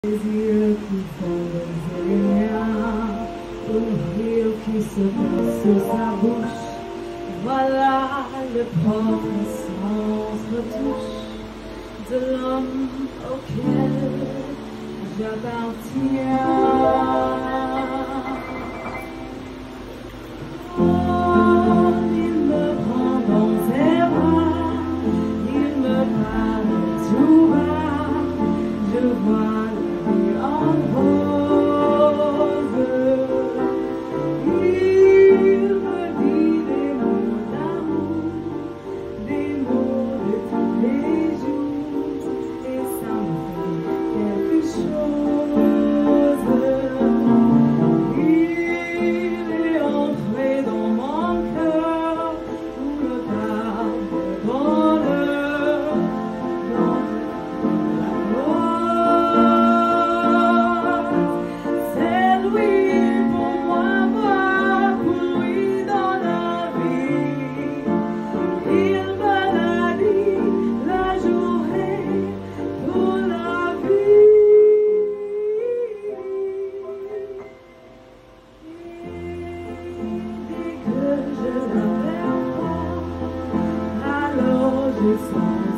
Les yeux qui font lever les miens, le rire qui se pose sur sa bouche, voilà le propre sans retouche de l'homme auquel j'appartiens. Oh, il me prend dans ses bras, il me parle tout bas, je vois en rose, il me dit des mots d'amour, des mots de tous les jours, et ça me fait quelque chose. Il est entré dans mon cœur pour le quart de bonheur, dans la je sens